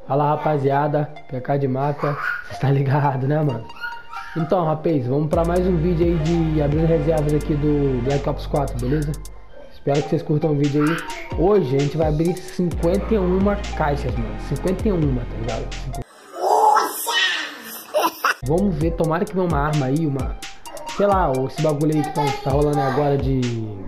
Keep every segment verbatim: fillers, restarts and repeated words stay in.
Fala, rapaziada, P K de mapa, você tá ligado, né, mano? Então, rapaz, vamos pra mais um vídeo aí de abrir reservas aqui do Black Ops quatro, beleza? Espero que vocês curtam o vídeo aí. Hoje a gente vai abrir cinquenta e uma caixas, mano. cinquenta e uma, tá ligado? Vamos ver, tomara que venha uma arma aí, uma... sei lá, esse bagulho aí que tá, tá rolando agora de...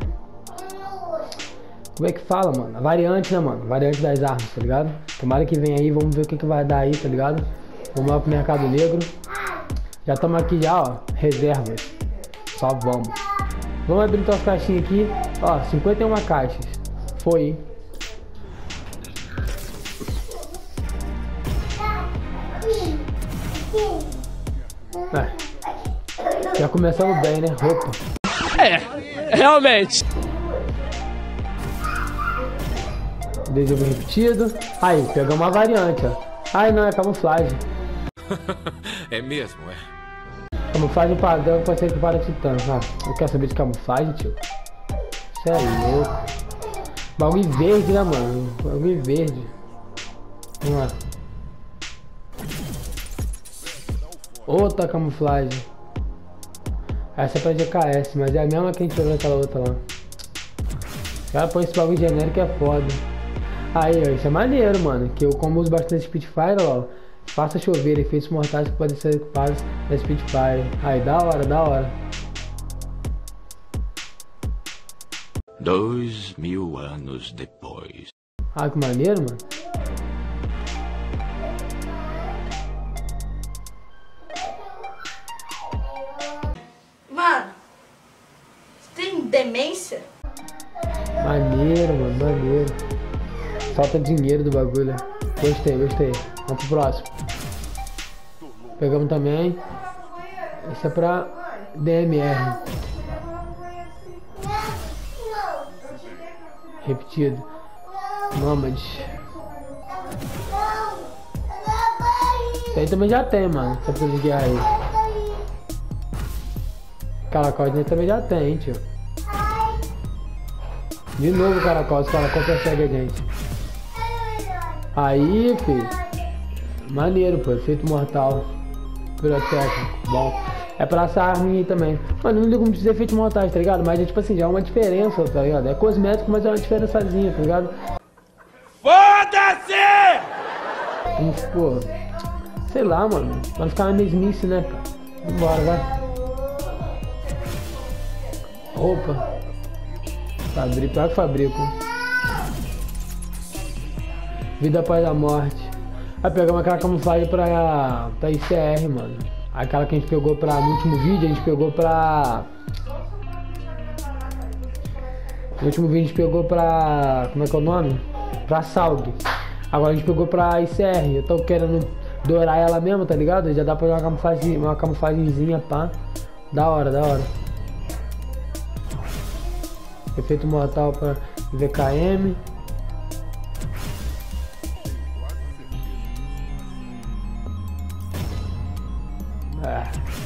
como é que fala, mano? A variante, né, mano? Variante das armas, tá ligado? Tomara que venha aí, vamos ver o que, que vai dar aí, tá ligado? Vamos lá pro Mercado Negro. Já estamos aqui já, ó, reservas. Só vamos. Vamos abrir então as caixinhas aqui. Ó, cinquenta e uma caixas. Foi, hein? É. Já começamos bem, né? Roupa. É, realmente. Adesivo repetido. Aí, pegamos uma variante, ó. Ai, não, é camuflagem. É mesmo, é. Camuflagem padrão pode ser que para titã. Ah, eu quero saber de camuflagem, tio. Isso é louco. Bagulho verde, né, mano? Bagulho verde. Vamos lá. Outra camuflagem. Essa é pra G K S, mas é a mesma que a gente pegou naquela outra lá. O cara põe esse bagulho genérico que é foda. Aí, ó, isso é maneiro, mano. Que eu, como uso bastante Spitfire, ó. Faça chover efeitos mortais que podem ser equipados da Spitfire. Aí, da hora, da hora. Dois mil anos depois. Ah, que maneiro, mano. Mano, você tem demência? Maneiro, mano, maneiro. Falta dinheiro do bagulho. Gostei, gostei. Vamos pro próximo. Pegamos também. Esse é pra D M R. Repetido. Nomad. Isso aí também já tem, mano. Essa coisa de guerra aí. Caracol também já tem, hein, tio. De novo caracol, os caracol perseguem a gente. Aí, filho. Maneiro, pô. Efeito mortal. Pirotécnico. Bom. É pra essa arma aí também. Mano, não ligo muito dizer efeitos mortais, tá ligado? Mas é tipo assim, já é uma diferença, tá ligado? É cosmético, mas é uma diferençazinha, tá ligado? Foda-se! Vamos, pô. Sei lá, mano. Pra não ficar na mesmice, né, pô? Vambora, vai. Roupa. Fabrico, claro que fabrico. Vida após a morte. Aí pegamos aquela camuflagem pra, pra I C R, mano. Aquela que a gente pegou pra... no último vídeo, a gente pegou pra... No último vídeo a gente pegou pra... como é que é o nome? Pra Salg. Agora a gente pegou pra I C R. Eu tô querendo dourar ela mesmo, tá ligado? Já dá pra fazer uma camuflagem, uma camuflagemzinha, pá. Da hora, da hora. Efeito mortal pra V K M. Ah.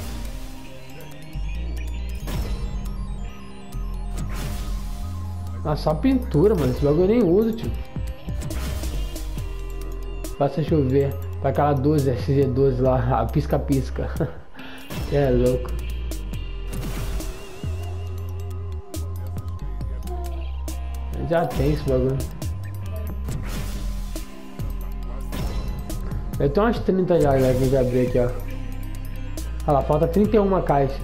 Ah, só pintura, mano. Esse bagulho eu nem uso, tio. Faça chover. Pra aquela doze, S G doze lá. A pisca-pisca. É louco. Já tem esse bagulho. Eu tenho umas trinta já, galera, que eu já abri aqui, ó. Olha lá, falta trinta e uma caixas.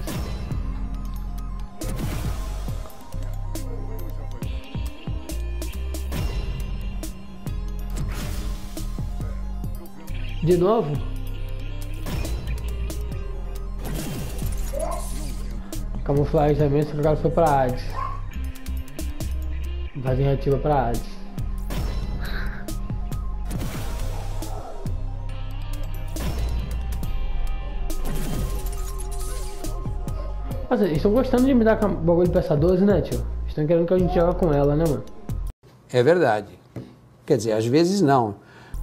De novo? Camuflagem também, só que agora foi pra Hades. Vazem reativa pra Hades. Nossa, eles estão gostando de me dar bagulho pra essa doze, né, tio? Estão querendo que a gente jogue com ela, né, mano? É verdade. Quer dizer, às vezes não.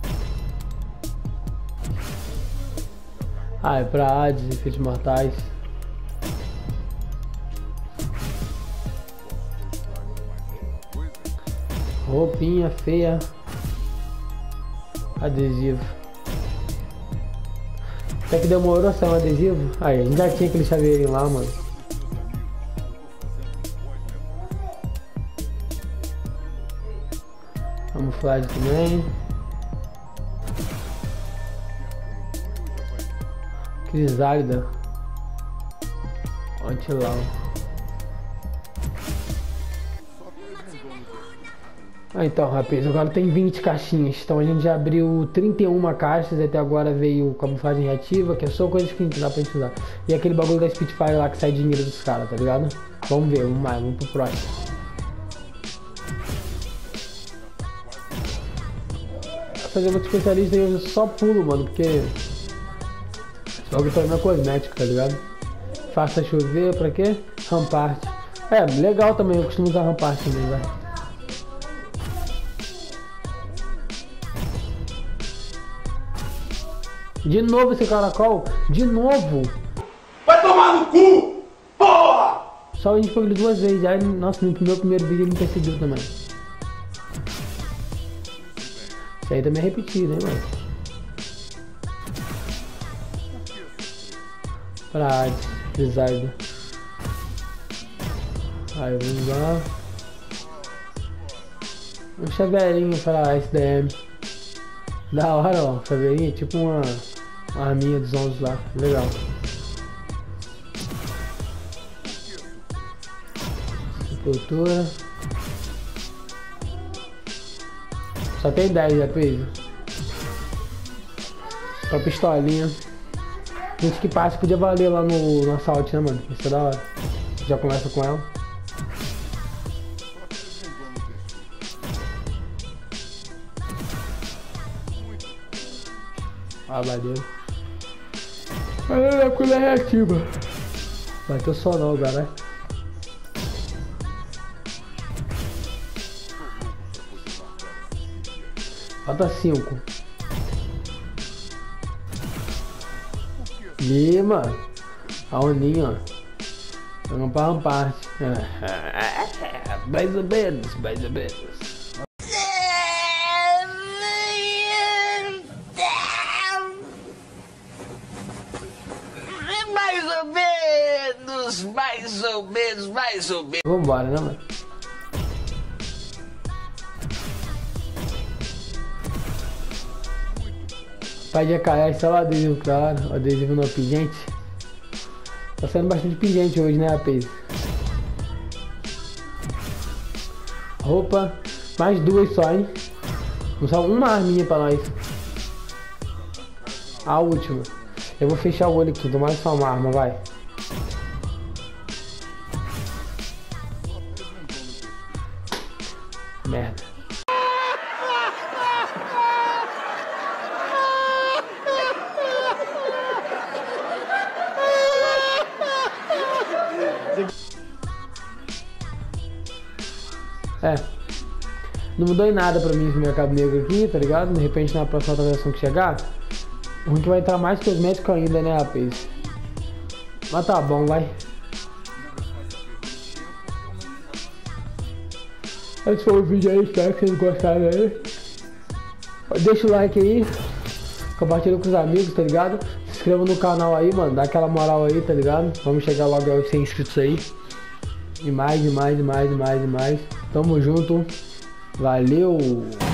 Ah, é pra Hades, efeitos mortais. Roupinha feia. Adesivo. Até que demorou a sair um adesivo. Aí, a gente já tinha aquele chaveirinho lá, mano. Camuflagem também. Crisálida. Antilau. Ah, então, rapaz, agora tem vinte caixinhas. Então a gente já abriu trinta e uma caixas. Até agora veio camuflagem reativa, que é só coisa que dá pra gente usar. E aquele bagulho da Spitfire lá que sai dinheiro dos caras, tá ligado? Vamos ver, vamos mais, vamos pro próximo. Fazer outro especialista e eu só pulo, mano, porque jogo pra minha cosmética, tá ligado? Faça chover, pra quê? Rampart. É, legal também, eu costumo usar Rampart também, velho. De novo esse caracol? De novo? Vai tomar no cu! Porra! Só a gente pegou ele duas vezes já. Nossa, no meu primeiro vídeo ele me perseguiu também. Isso aí também é repetido, hein, mano? Pra Crisálida. Aí vamos lá. Um chaveirinho pra S D M. Da hora, ó. Chaveirinho, tipo uma, uma arminha dos onze lá. Legal. Sepultura. Só tem dez já, peso. Pra pistolinha. Gente que passa podia valer lá no, no assalto, né, mano? Isso é da hora. Já começa com ela. Ah, valeu. Olha a coisa reativa. Bateu só não, cara. Falta cinco. Ih, mano. A Oninha, ó. Vamos pra Rampart. Mais ou menos, mais ou menos. Mais ou menos, mais ou menos, mais ou menos. Vambora, né, mano? Pai de A K S, olha o adesivo, claro. O adesivo no pingente. Tá saindo bastante pingente hoje, né, rapaz? Roupa. Mais duas só, hein? Vou usar uma arminha pra nós. A última. Eu vou fechar o olho aqui, tomar só uma arma, vai. Merda. É. Não mudou em nada pra mim esse mercado negro aqui, tá ligado? De repente na próxima atualização que chegar, o ruim que vai entrar mais cosmético ainda, né, rapaz? Mas tá bom, vai. Esse foi o vídeo aí, espero que vocês gostaram aí. Deixa o like aí, compartilha com os amigos, tá ligado? Se inscreva no canal aí, mano, dá aquela moral aí, tá ligado? Vamos chegar logo aos cem inscritos aí. E mais, e mais, e mais, e mais, e mais. Tamo junto. Valeu!